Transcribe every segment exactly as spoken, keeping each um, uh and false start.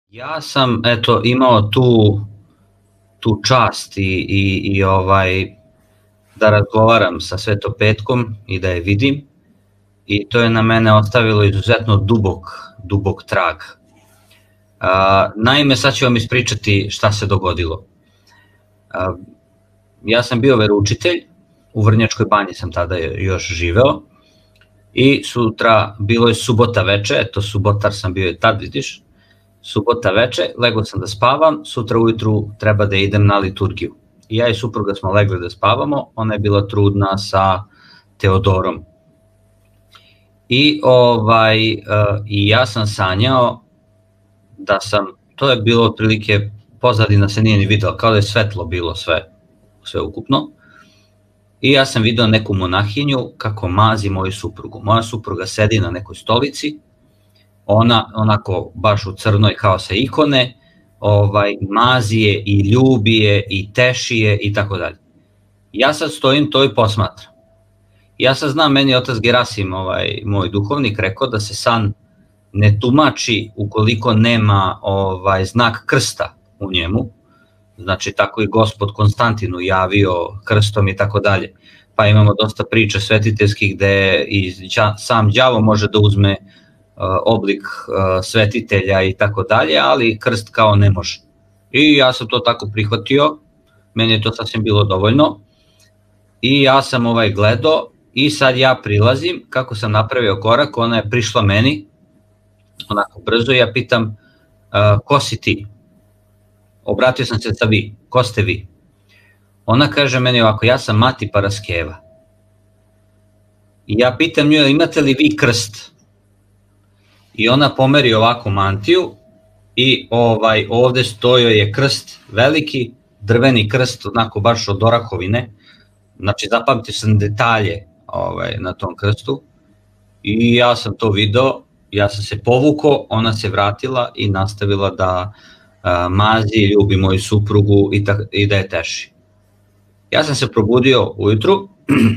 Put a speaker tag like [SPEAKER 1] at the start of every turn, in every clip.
[SPEAKER 1] Ja sam eto imao tu tu čast i, i, i ovaj da razgovaram sa Svetopetkom i da je vidim i to je na mene ostavilo izuzetno dubok, dubok trag. A, naime, sad ću vam ispričati šta se dogodilo. A, ja sam bio veroučitelj, u Vrnjačkoj Banji sam tada još živeo i sutra, bilo je subota veče, eto subotar sam bio i tad, vidiš, subota veče, legao sam da spavam, sutra ujutru treba da idem na liturgiju. I ja i supruga smo legli da spavamo, ona je bila trudna sa Teodorom. I, ovaj, i ja sam sanjao da sam, to je bilo otprilike, pozadina se nije ni videla, kao da je svetlo bilo sve, sve ukupno. I ja sam video neku monahinju kako mazi moju suprugu. Moja supruga sedi na nekoj stolici, ona onako baš u crnoj kao sa ikone, ovaj, mazi je i ljubi je i teši je i tako dalje. Ja sad stojim to i posmatram. Ja sad znam, meni je otac Gerasim, ovaj, moj duhovnik, rekao da se san ne tumači ukoliko nema ovaj, znak krsta u njemu, znači tako i gospod Konstantinu javio krstom i tako dalje. Pa imamo dosta priča svetiteljskih gde i sam đavo može da uzme oblik svetitelja i tako dalje, ali krst kao ne može. I ja sam to tako prihvatio, meni je to sasvim bilo dovoljno i ja sam ovaj gledao i sad ja prilazim, kako sam napravio korak, ona je prišla meni, onako brzo, ja pitam ko si ti? Obratio sam se sa vi, ko ste vi? Ona kaže meni ovako, ja sam Mati Paraskeva. I ja pitam nju, imate li vi krst? I ona pomeri ovako mantiju i ovaj, ovde stojio je krst, veliki drveni krst, onako baš od orahovine, znači zapamtio sam detalje ovaj, na tom krstu i ja sam to video, ja sam se povukao, ona se vratila i nastavila da a, mazi, ljubi moju suprugu i, ta, i da je teši. Ja sam se probudio ujutru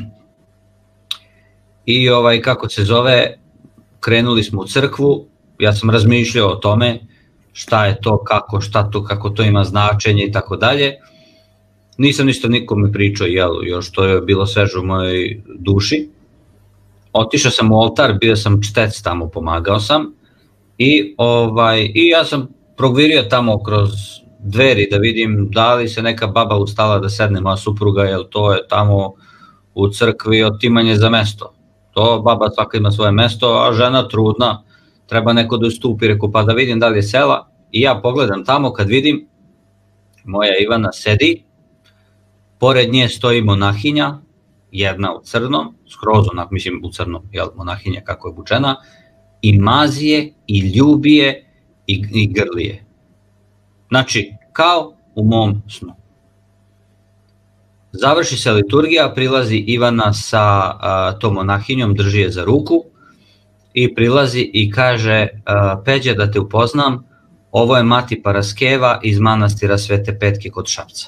[SPEAKER 1] i ovaj, kako se zove, krenuli smo u crkvu, ja sam razmišljao o tome šta je to, kako, šta to, kako to ima značenje i tako dalje. Nisam ništa nikome pričao, jel, još to je bilo sveže u mojoj duši. Otišao sam u oltar, bio sam čtec tamo, pomagao sam i, ovaj, i ja sam progvirio tamo kroz dveri da vidim da li se neka baba ustala da sedne, moja supruga, jel to je tamo u crkvi otimanje za mesto. To baba svaka ima svoje mesto, a žena trudna, treba neko da ustupi, reku pa da vidim da li je sela. I ja pogledam tamo, kad vidim, moja Ivana sedi, pored nje stoji monahinja, jedna u crnom, skroz onak, mislim u crnom, jel, monahinja kako je obučena, i mazi je, i ljubi je, i, i grli je. Znači, kao u mom snu. Završi se liturgija, prilazi Ivana sa a, tom monahinjom, drži je za ruku i prilazi i kaže, a, Peđa, da te upoznam, ovo je Mati Paraskeva iz manastira Svete Petke kod Šapca.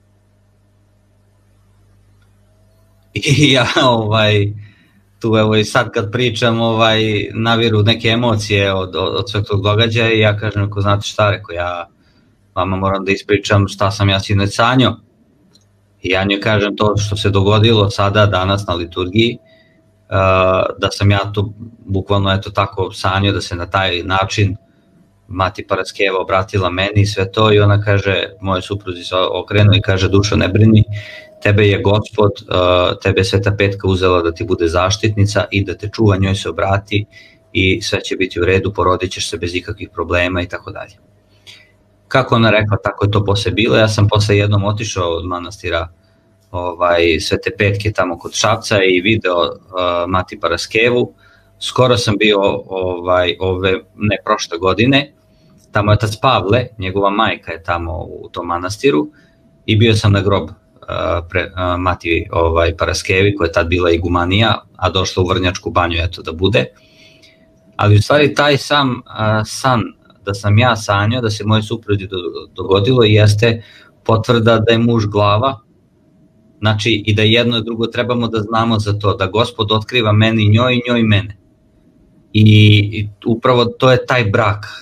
[SPEAKER 1] I ja ovaj, tu evo i sad kad pričam ovaj, naviru neke emocije od, od, od sveg tog događaja i ja kažem, ako znate šta, reko, ja vama moram da ispričam šta sam ja sinoć sanjao. I ja njoj kažem to što se dogodilo sada, danas na liturgiji, da sam ja to bukvalno eto tako sanjao, da se na taj način Mati Paraskeva obratila meni i sve to i ona kaže, moje supruzi se okrenu i kaže, Dušo, ne brini, tebe je Gospod, tebe je Sveta Petka uzela da ti bude zaštitnica i da te čuva, njoj se obrati i sve će biti u redu, porodit ćeš se bez ikakvih problema i tako dalje. Kako ona rekla, tako je to posle bilo. Ja sam posle jednom otišao od manastira ovaj, Svete Petke tamo kod Šapca i video uh, Mati Paraskevu. Skoro sam bio ovaj, ove, ne prošle godine, tamo je otac Pavle, njegova majka je tamo u tom manastiru i bio sam na grob uh, pre, uh, Mati ovaj, Paraskevi koja je tad bila igumanija, a došla u Vrnjačku Banju eto da bude. Ali u stvari taj sam uh, san da sam ja sanjao, da se moje supruzi dogodilo i jeste potvrda da je muž glava, znači i da jedno i drugo trebamo da znamo za to, da Gospod otkriva meni i njoj i njoj i mene. I, i upravo to je taj brak,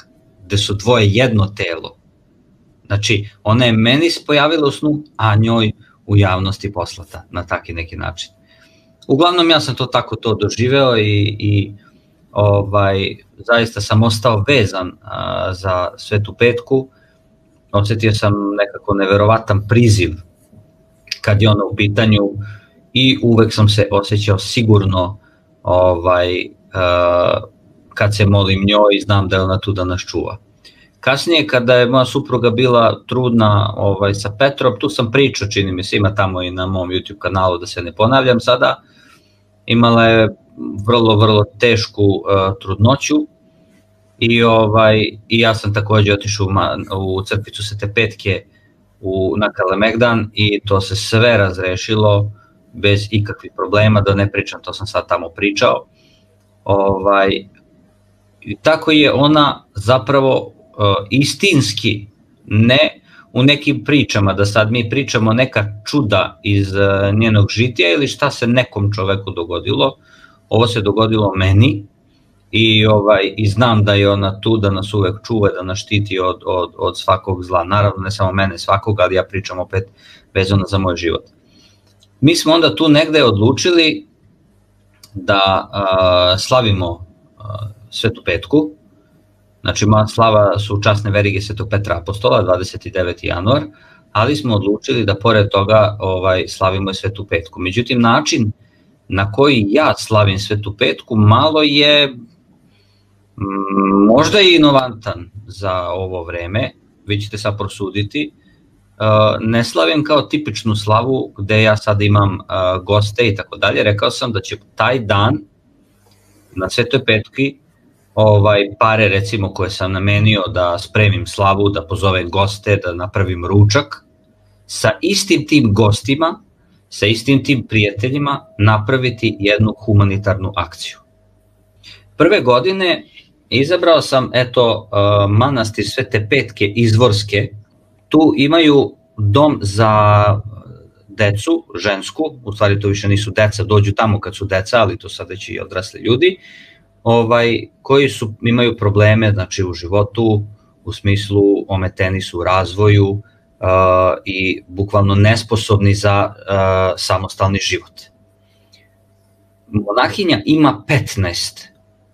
[SPEAKER 1] gde su dvoje jedno telo. Znači, ona je meni pojavila u snu, a njoj u javnosti poslata na taki neki način. Uglavnom, ja sam to tako to doživeo i, i ovaj, zaista sam ostao vezan a, za Svetu petku. Osetio sam nekako neverovatan priziv kad je ona u pitanju i uvek sam se osjećao sigurno ovaj, a, kad se molim njoj i znam da je ona tu da nas čuva. Kasnije, kada je moja supruga bila trudna ovaj, sa Petrom, tu sam pričao, čini mi se, ima tamo i na mom YouTube kanalu, da se ne ponavljam sada, imala je vrlo, vrlo tešku uh, trudnoću i, ovaj, i ja sam takođe otišao u, u crkvicu Svete petke u, na Kalemegdan i to se sve razrešilo bez ikakvih problema, da ne pričam, to sam sad tamo pričao. Ovaj, i tako je ona zapravo istinski, ne u nekim pričama, da sad mi pričamo neka čuda iz njenog žitija ili šta se nekom čoveku dogodilo. Ovo se dogodilo meni i, ovaj, i znam da je ona tu da nas uvek čuva, da nas štiti od, od, od svakog zla. Naravno, ne samo mene, svakog, ali ja pričam opet vezano za moj život. Mi smo onda tu negde odlučili da a, slavimo a, Svetu petku. Znači, moja slava su časne verige Svetog Petra Apostola, dvadeset deveti januar, ali smo odlučili da pored toga ovaj, slavimo i Svetu petku. Međutim, način na koji ja slavim Svetu petku malo je m, možda i inovantan za ovo vreme, vi ćete sad prosuditi. Uh, ne slavim kao tipičnu slavu gde ja sad imam uh, goste i tako dalje. Rekao sam da će taj dan na Svetoj petki ovaj, pare recimo koje sam namenio da spremim slavu, da pozovem goste, da napravim ručak, sa istim tim gostima, sa istim tim prijateljima napraviti jednu humanitarnu akciju. Prve godine izabrao sam eto manastir Svete petke Izvorske. Tu imaju dom za decu, žensku, u stvari to više nisu deca, dođu tamo kad su deca, ali to sad već i odrasli ljudi, ovaj, koji su, imaju probleme znači, u životu, u smislu ometeni su u razvoju uh, i bukvalno nesposobni za uh, samostalni život. Monahinja ima petnaest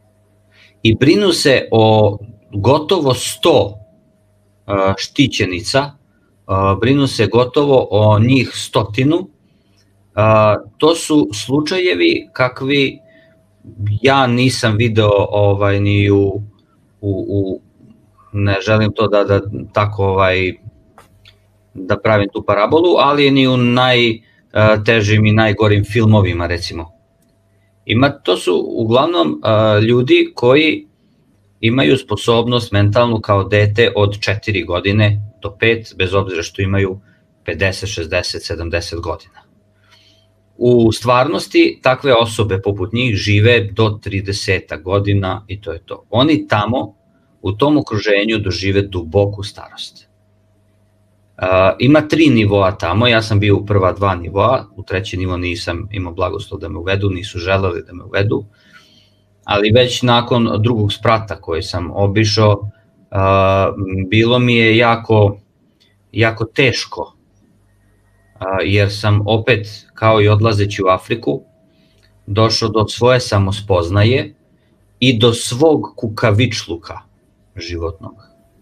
[SPEAKER 1] i brinu se o gotovo sto uh, štićenica, uh, brinu se gotovo o njih stotinu. Uh, to su slučajevi kakvi ja nisam video ovaj, ni u, u, u ne želim to da, da tako ovaj, da pravim tu parabolu, ali ni u najtežim i najgorim filmovima recimo. Ima, to su uglavnom uh, ljudi koji imaju sposobnost mentalnu kao dete od četiri godine do pet, bez obzira što imaju pedeset, šezdeset, sedamdeset godina. U stvarnosti takve osobe poput njih žive do trideset godina i to je to. Oni tamo u tom okruženju dožive duboku starost. Uh, ima tri nivoa tamo, ja sam bio u prva dva nivoa, u treći nivo nisam imao blagoslov da me uvedu, nisu želeli da me uvedu, ali već nakon drugog sprata koji sam obišao, uh, bilo mi je jako, jako teško, jer sam opet, kao i odlazeći u Afriku, došao do svoje samospoznaje i do svog kukavičluka životnog.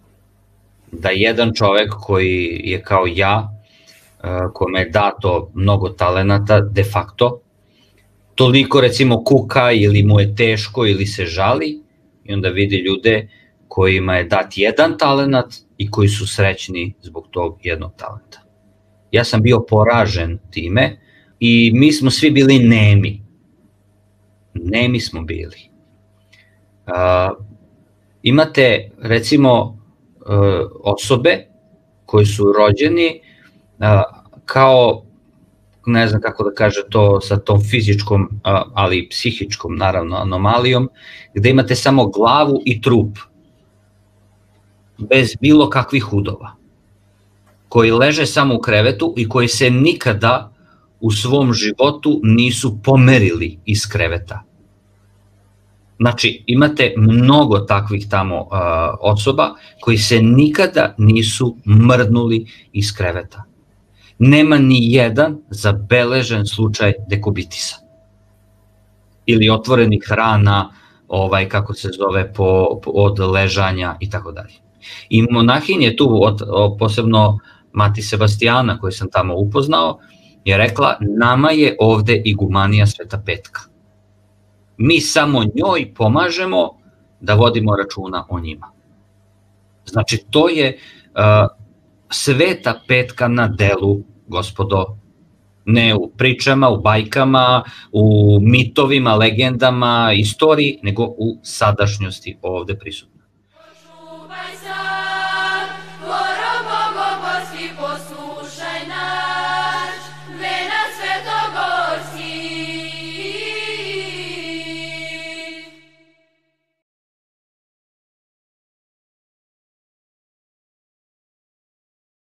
[SPEAKER 1] Da jedan čovek koji je kao ja, kome je dato mnogo talenata, de facto, toliko recimo kuka ili mu je teško ili se žali i onda vidi ljude kojima je dat jedan talenat i koji su srećni zbog tog jednog talenta. Ja sam bio poražen time i mi smo svi bili nemi. Nemi smo bili. Uh, imate recimo uh, osobe koji su rođeni uh, kao, ne znam kako da kaže to sa tom fizičkom, uh, ali i psihičkom naravno anomalijom, gde imate samo glavu i trup, bez bilo kakvih udova, koji leže samo u krevetu i koji se nikada u svom životu nisu pomerili iz kreveta. Znači, imate mnogo takvih tamo uh, osoba koji se nikada nisu mrdnuli iz kreveta. Nema ni jedan zabeležen slučaj dekubitisa ili otvorenih rana, ovaj, kako se zove, po, po, od ležanja i tako dalje. I monahinja je tu, od, o, posebno Mati Sebastijana, koju sam tamo upoznao, je rekla, nama je ovde igumanija Sveta Petka. Mi samo njoj pomažemo da vodimo računa o njima. Znači, to je uh, Sveta Petka na delu, gospodo, ne u pričama, u bajkama, u mitovima, legendama, istoriji, nego u sadašnjosti ovde prisutno.